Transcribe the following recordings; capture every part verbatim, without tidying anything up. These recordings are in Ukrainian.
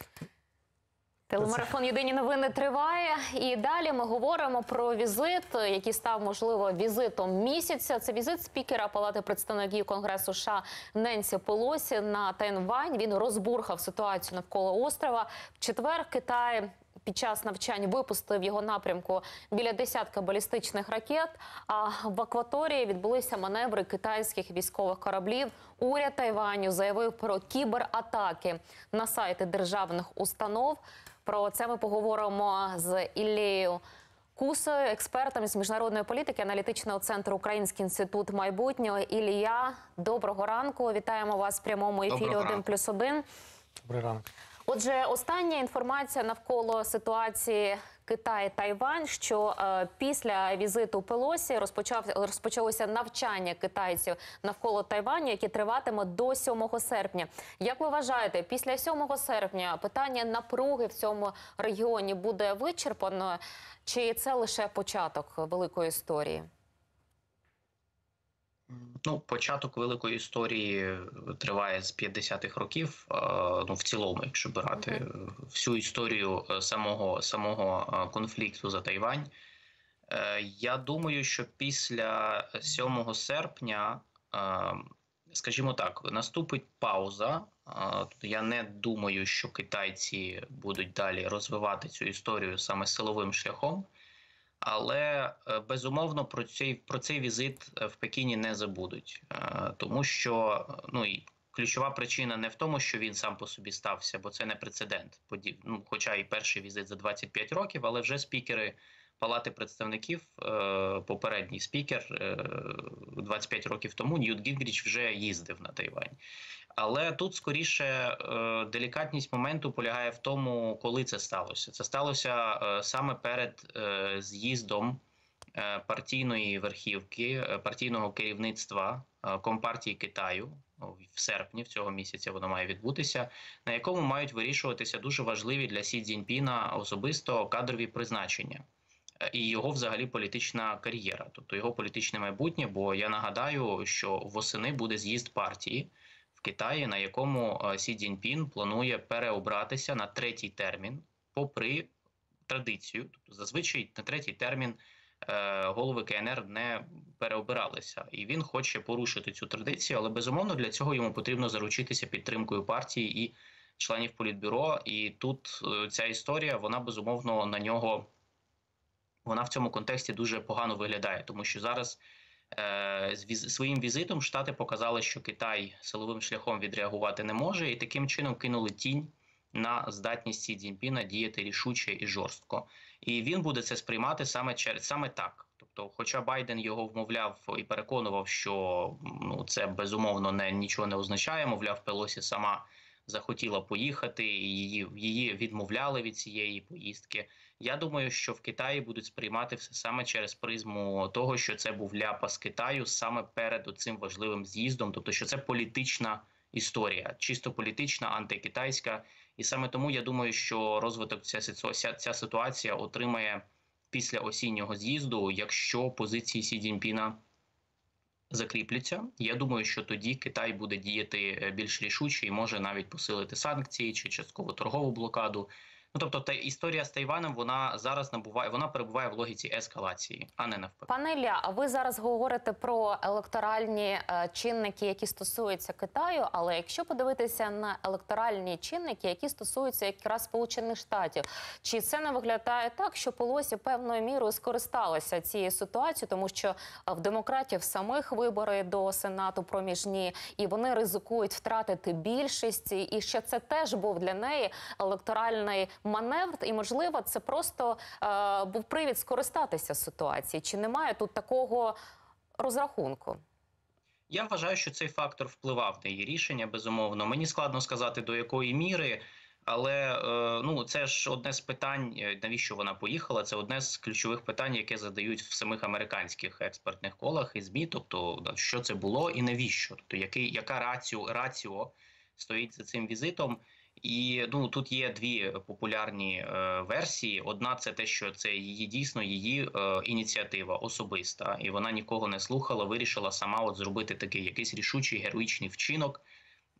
Телемарафон «Єдині новини» триває. І далі ми говоримо про візит, який став, можливо, візитом місяця. Це візит спікера Палати представників Конгресу США Ненсі Пелосі на Тайвань. Він розбурхав ситуацію навколо острова. В четвер Китай під час навчань випустив в його напрямку біля десятка балістичних ракет, а в акваторії відбулися маневри китайських військових кораблів. Уряд Тайваню заявив про кібератаки на сайти державних установ. Про це ми поговоримо з Іллею Кусою, експертом з міжнародної політики аналітичного центру «Український інститут майбутнього». Ілля, доброго ранку. Вітаємо вас в прямому ефірі один плюс один. Добрий ранок. Отже, остання інформація навколо ситуації Китай-Тайвань, що е, після візиту Пелосі розпочав, розпочалося навчання китайців навколо Тайваню, яке триватиме до сьомого серпня. Як ви вважаєте, після сьомого серпня питання напруги в цьому регіоні буде вичерпано, чи це лише початок великої історії? Ну, початок великої історії триває з п'ятдесятих років, ну, в цілому, якщо брати uh-huh. всю історію самого, самого конфлікту за Тайвань. Я думаю, що після сьомого серпня, скажімо так, наступить пауза. Я не думаю, що китайці будуть далі розвивати цю історію саме силовим шляхом. Але, безумовно, про цей, про цей візит в Пекіні не забудуть. Тому що, ну, і ключова причина не в тому, що він сам по собі стався, бо це не прецедент. Ну, хоча і перший візит за двадцять п'ять років, але вже спікери Палати представників, попередній спікер двадцять п'ять років тому, Ньют Гінгріч, вже їздив на Тайвань. Але тут, скоріше, делікатність моменту полягає в тому, коли це сталося. Це сталося саме перед з'їздом партійної верхівки, партійного керівництва Компартії Китаю. В серпні в цього місяця воно має відбутися, на якому мають вирішуватися дуже важливі для Сі Цзіньпіна особисто кадрові призначення. І його взагалі політична кар'єра, тобто його політичне майбутнє, бо я нагадаю, що восени буде з'їзд партії в Китаї, на якому Сі Цзіньпін планує переобратися на третій термін, попри традицію. Тобто зазвичай на третій термін е, голови Ка Ен Ер не переобиралися. І він хоче порушити цю традицію, але безумовно для цього йому потрібно заручитися підтримкою партії і членів Політбюро. І тут е, ця історія, вона безумовно на нього, вона в цьому контексті дуже погано виглядає, тому що зараз е, з своїм візитом Штати показали, що Китай силовим шляхом відреагувати не може, і таким чином кинули тінь на здатність Сі Цзіньпіна діяти рішуче і жорстко. І він буде це сприймати саме, через, саме так. Тобто, хоча Байден його вмовляв і переконував, що ну, це безумовно не, нічого не означає, мовляв, Пелосі сама захотіла поїхати, і її, її відмовляли від цієї поїздки. Я думаю, що в Китаї будуть сприймати все саме через призму того, що це був ляпас Китаю саме перед цим важливим з'їздом, тобто, що це політична історія, чисто політична, антикитайська. І саме тому я думаю, що розвиток ця, ця, ця ситуація отримає після осіннього з'їзду, якщо позиції Сі Цзіньпіна закріпляться. Я думаю, що тоді Китай буде діяти більш рішуче і може навіть посилити санкції чи частково торгову блокаду. Ну, тобто, та історія з Тайванем, вона зараз набуває, вона перебуває в логіці ескалації, а не навпаки. Пане Ілля, а ви зараз говорите про електоральні е, чинники, які стосуються Китаю, але якщо подивитися на електоральні чинники, які стосуються якраз Сполучених Штатів, чи це не виглядає так, що Пелосі певною мірою скористалася цією ситуацією, тому що в демократів самих вибори до Сенату проміжні, і вони ризикують втратити більшість, і що це теж був для неї електоральний маневр, і, можливо, це просто е, був привід скористатися ситуацією. Чи немає тут такого розрахунку? Я вважаю, що цей фактор впливав на її рішення, безумовно. Мені складно сказати, до якої міри, але е, ну, це ж одне з питань, навіщо вона поїхала, це одне з ключових питань, яке задають в самих американських експертних колах і ЗМІ, тобто, що це було і навіщо, тобто, який, яка раціо, раціо стоїть за цим візитом. І ну, тут є дві популярні е, версії. Одна – це те, що це її дійсно її е, ініціатива особиста, і вона нікого не слухала, вирішила сама от зробити такий якийсь рішучий героїчний вчинок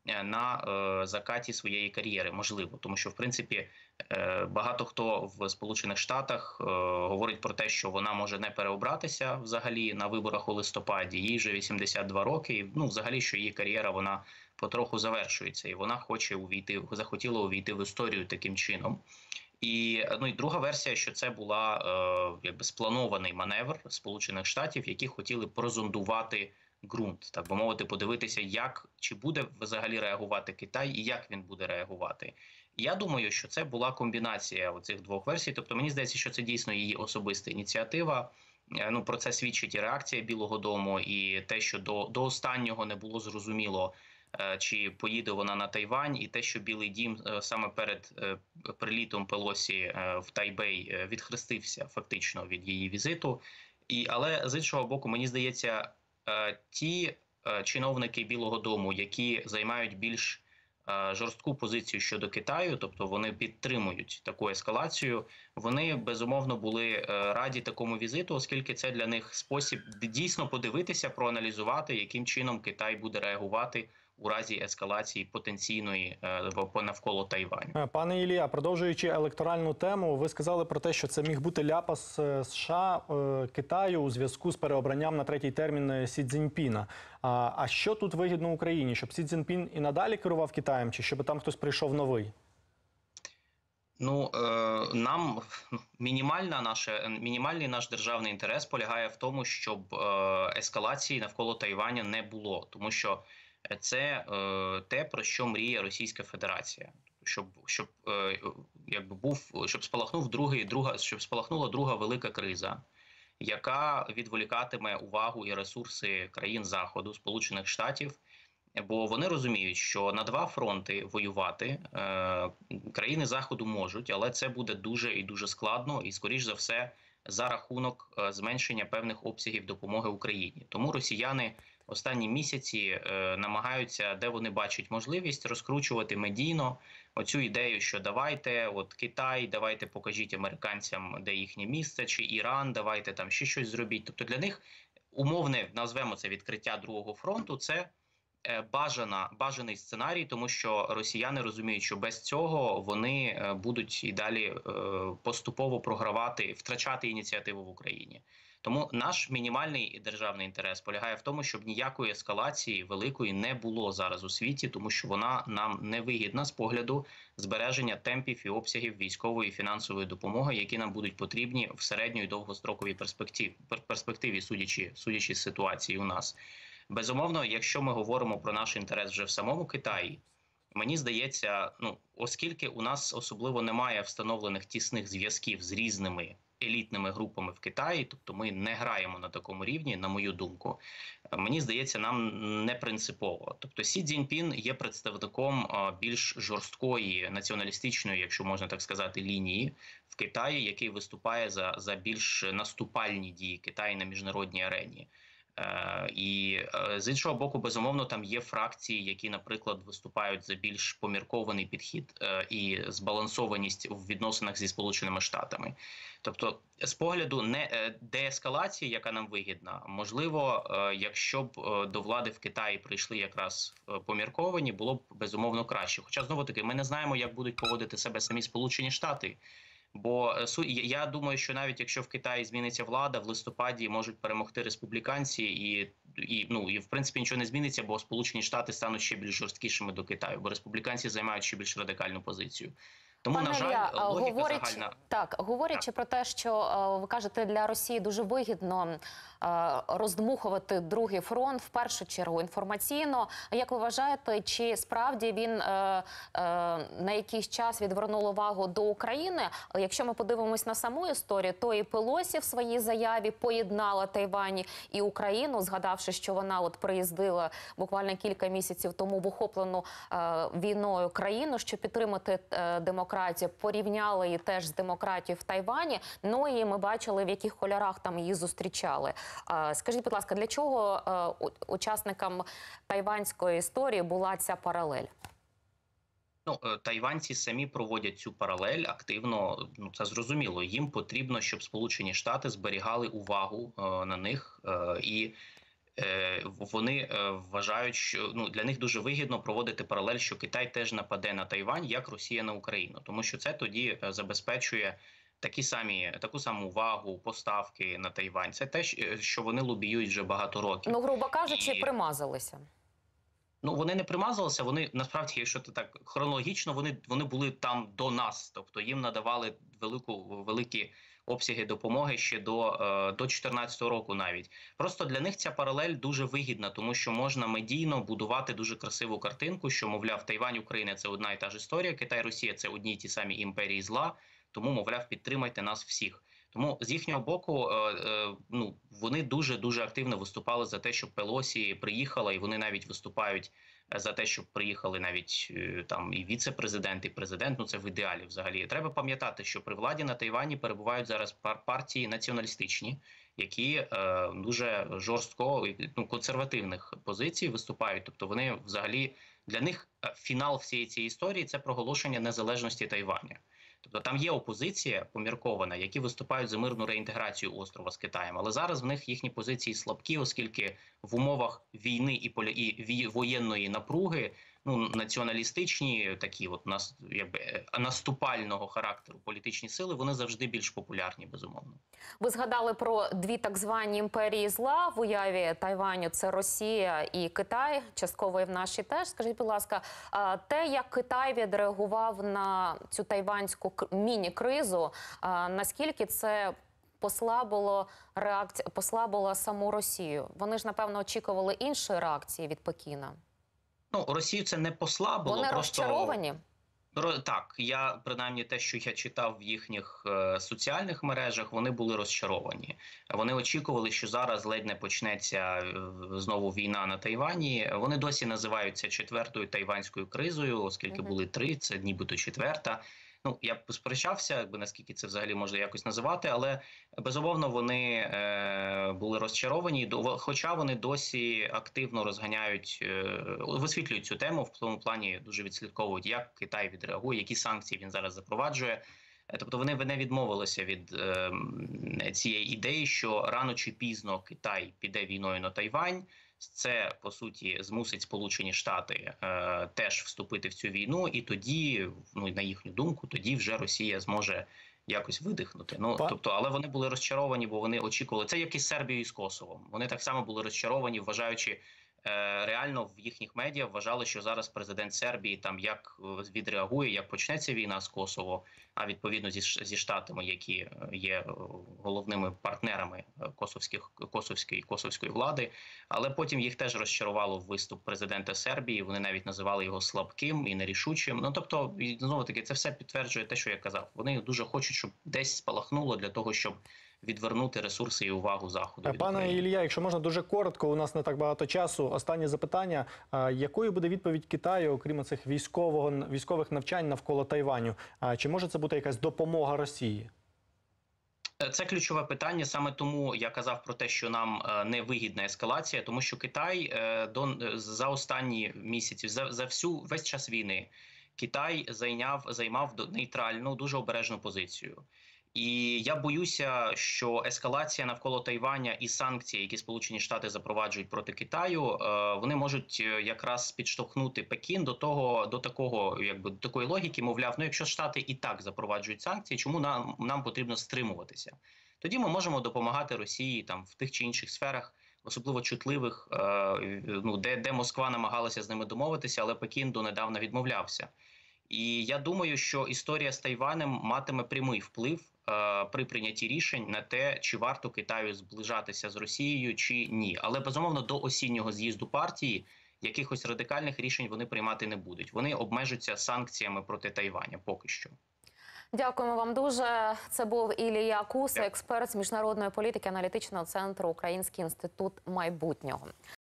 на е, закаті своєї кар'єри, можливо, тому що в принципі е, багато хто в Сполучених Штатах е, говорить про те, що вона може не переобратися взагалі на виборах у листопаді. Їй вже вісімдесят два роки. І, ну, взагалі, що її кар'єра вона потроху завершується, і вона хоче увійти, захотіла увійти в історію таким чином. І ну і друга версія, що це була е, якби спланований маневр Сполучених Штатів, які хотіли прозондувати ґрунт, так би мовити, подивитися, як чи буде взагалі реагувати Китай і як він буде реагувати. Я думаю, що це була комбінація оцих двох версій. Тобто, мені здається, що це дійсно її особиста ініціатива. Ну, про це свідчить і реакція Білого дому, і те, що до, до останнього не було зрозуміло, чи поїде вона на Тайвань, і те, що Білий дім саме перед прилітом Пелосі в Тайбей відхрестився фактично від її візиту. І, але з іншого боку, мені здається, ті чиновники Білого дому, які займають більш жорстку позицію щодо Китаю, тобто вони підтримують таку ескалацію, вони безумовно були раді такому візиту, оскільки це для них спосіб дійсно подивитися, проаналізувати, яким чином Китай буде реагувати у разі ескалації потенційної навколо Тайваню. Пане Ілія, продовжуючи електоральну тему, ви сказали про те, що це міг бути ляпас США Китаю у зв'язку з переобранням на третій термін Сі Цзіньпіна. А, а що тут вигідно Україні? Щоб Сі Цзіньпін і надалі керував Китаєм, чи щоб там хтось прийшов новий? Ну, е, нам мінімальна наша, мінімальний наш державний інтерес полягає в тому, щоб е, ескалації навколо Тайваня не було, тому що це е, те, про що мріє Російська Федерація, щоб щоб е, якби був, щоб спалахнув другий, друга, щоб спалахнула друга велика криза, яка відволікатиме увагу і ресурси країн Заходу, Сполучених Штатів, бо вони розуміють, що на два фронти воювати е, країни Заходу можуть, але це буде дуже і дуже складно, і скоріш за все за рахунок е, зменшення певних обсягів допомоги Україні. Тому росіяни останні місяці е, намагаються, де вони бачать можливість, розкручувати медійно оцю ідею, що давайте, от Китай, давайте покажіть американцям, де їхнє місце, чи Іран, давайте там ще щось зробіть. Тобто для них умовне, назвемо це відкриття другого фронту, це е, бажана, бажаний сценарій, тому що росіяни розуміють, що без цього вони е, будуть і далі е, поступово програвати, втрачати ініціативу в Україні. Тому наш мінімальний державний інтерес полягає в тому, щоб ніякої ескалації великої не було зараз у світі, тому що вона нам не вигідна з погляду збереження темпів і обсягів військової і фінансової допомоги, які нам будуть потрібні в середньо- і довгостроковій перспективі, перспективі, судячи, судячи з ситуації у нас. Безумовно, якщо ми говоримо про наш інтерес вже в самому Китаї, мені здається, ну, оскільки у нас особливо немає встановлених тісних зв'язків з різними елітними групами в Китаї, тобто ми не граємо на такому рівні, на мою думку, мені здається, нам не принципово. Тобто Сі Цзіньпін є представником більш жорсткої націоналістичної, якщо можна так сказати, лінії в Китаї, який виступає за, за більш наступальні дії Китаю на міжнародній арені. Е, і е, з іншого боку, безумовно, там є фракції, які, наприклад, виступають за більш поміркований підхід е, і збалансованість в відносинах зі Сполученими Штатами. Тобто, з погляду не е, деескалації, яка нам вигідна, можливо, е, якщо б е, до влади в Китаї прийшли якраз е, помірковані, було б безумовно краще. Хоча, знову-таки, ми не знаємо, як будуть поводити себе самі Сполучені Штати. Бо я думаю, що навіть якщо в Китаї зміниться влада, в листопаді можуть перемогти республіканці, і, і ну і в принципі нічого не зміниться, бо Сполучені Штати стануть ще більш жорсткішими до Китаю, бо республіканці займають ще більш радикальну позицію. Тому, Пане на жаль, Ілля, логіка говорять, загальна. Так, говорячи так. про те, що ви кажете, для Росії дуже вигідно роздмухувати другий фронт, в першу чергу інформаційно. Як ви вважаєте, чи справді він на якийсь час відвернув увагу до України? Якщо ми подивимось на саму історію, то і Пелосі в своїй заяві поєднала Тайвань і Україну, згадавши, що вона от приїздила буквально кілька місяців тому в охоплену війною країну, щоб підтримати демократію, порівняли її теж з демократією в Тайвані. Ну і ми бачили, в яких кольорах там її зустрічали. Скажіть, будь ласка, для чого учасникам тайванської історії була ця паралель? Ну, тайванці самі проводять цю паралель активно, ну це зрозуміло. Їм потрібно, щоб Сполучені Штати зберігали увагу е, на них. Е, і Е, Вони е, вважають, що ну для них дуже вигідно проводити паралель, що Китай теж нападе на Тайвань, як Росія на Україну, тому що це тоді е, забезпечує такі самі таку саму увагу, поставки на Тайвань. Це те, що вони лобіюють вже багато років. Ну, грубо кажучи, І... примазалися. Ну, вони не примазалися, вони насправді, якщо ти так хронологічно, вони вони були там до нас, тобто їм надавали велику великі обсяги допомоги ще до е, до чотирнадцятого року навіть. Просто для них ця паралель дуже вигідна, тому що можна медійно будувати дуже красиву картинку, що, мовляв, Тайвань, Україна – це одна і та ж історія, Китай, Росія – це одні й ті самі імперії зла, тому, мовляв, підтримайте нас всіх. Тому з їхнього боку, е, е, ну вони дуже дуже активно виступали за те, щоб Пелосі приїхала, і вони навіть виступають за те, щоб приїхали навіть е, там і віце-президент, і президент. Ну це в ідеалі взагалі. Треба пам'ятати, що при владі на Тайвані перебувають зараз пар партії націоналістичні, які е, дуже жорстко ну, консервативних позицій виступають. Тобто вони взагалі для них фінал всієї цієї історії це проголошення незалежності Тайваня. Тобто там є опозиція поміркована, які виступають за мирну реінтеграцію острова з Китаєм. Але зараз в них їхні позиції слабкі, оскільки в умовах війни і, полі... і воєнної напруги ну, націоналістичні, такі от нас, якби, наступального характеру політичні сили, вони завжди більш популярні, безумовно. Ви згадали про дві так звані імперії зла в уяві Тайваню. Це Росія і Китай, частково і в нашій теж. Скажіть, будь ласка, те, як Китай відреагував на цю тайванську міні-кризу, наскільки це послабило реакцію, послабило саму Росію? Вони ж, напевно, очікували іншої реакції від Пекіна. Ну, Росію це не послабило. Вони просто... розчаровані? Так, я, принаймні, те, що я читав в їхніх е, соціальних мережах, вони були розчаровані. Вони очікували, що зараз ледь не почнеться е, знову війна на Тайвані. Вони досі називаються четвертою тайванською кризою, оскільки mm-hmm. були три, це нібито четверта. Ну, я б сперечався, якби наскільки це взагалі можна якось називати, але безумовно вони е, були розчаровані, до, хоча вони досі активно розганяють, е, висвітлюють цю тему, в тому плані дуже відслідковують, як Китай відреагує, які санкції він зараз запроваджує. Тобто вони не відмовилися від е, цієї ідеї, що рано чи пізно Китай піде війною на Тайвань. Це, по суті, змусить Сполучені Штати е, теж вступити в цю війну, і тоді, ну, на їхню думку, тоді вже Росія зможе якось видихнути. Ну, Па... тобто, але вони були розчаровані, бо вони очікували. Це як і з Сербією і з Косовом. Вони так само були розчаровані, вважаючи, е, реально в їхніх медіа вважали, що зараз президент Сербії там як відреагує, як почнеться війна з Косово, а відповідно зі, зі Штатами, які є головними партнерами косовських, косовської, косовської влади. Але потім їх теж розчарувало виступ президента Сербії, вони навіть називали його слабким і нерішучим. Ну, тобто, знову-таки, це все підтверджує те, що я казав. Вони дуже хочуть, щоб десь спалахнуло для того, щоб відвернути ресурси і увагу Заходу. Пане Ілля, якщо можна дуже коротко, у нас не так багато часу. Останнє запитання. Якою буде відповідь Китаю, окрім цих військового, військових навчань навколо Тайваню? Чи може це бути якась допомога Росії? Це ключове питання. Саме тому я казав про те, що нам не вигідна ескалація, тому що Китай до, за останні місяці, за, за всю весь час війни, Китай зайняв, займав нейтральну, дуже обережну позицію. І я боюся, що ескалація навколо Тайваня і санкції, які Сполучені Штати запроваджують проти Китаю, вони можуть якраз підштовхнути Пекін до того, до такого, якби до такої логіки, мовляв, ну якщо Штати і так запроваджують санкції, чому нам нам потрібно стримуватися? Тоді ми можемо допомагати Росії там в тих чи інших сферах, особливо чутливих, ну де, де Москва намагалася з ними домовитися, але Пекін донедавна відмовлявся. І я думаю, що історія з Тайванем матиме прямий вплив е, при прийнятті рішень на те, чи варто Китаю зближатися з Росією, чи ні. Але, безумовно, до осіннього з'їзду партії якихось радикальних рішень вони приймати не будуть. Вони обмежаться санкціями проти Тайваня поки що. Дякуємо вам дуже. Це був Ілля Куса, експерт з міжнародної політики аналітичного центру «Український інститут майбутнього».